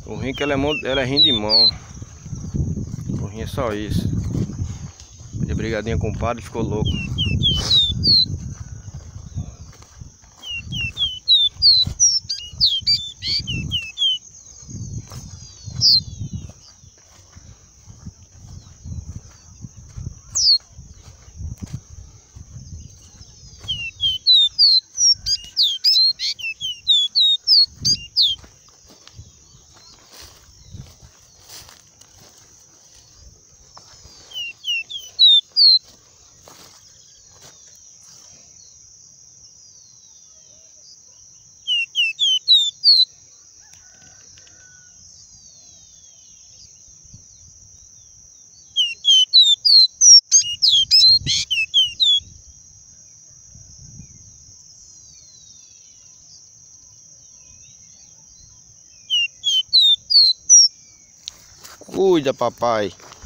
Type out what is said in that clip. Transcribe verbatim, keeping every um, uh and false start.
O ruim é que ela é, mão, ela é rim de mão. O ruim é só isso. De brigadinha com o padre, ficou louco. Cuida, papai.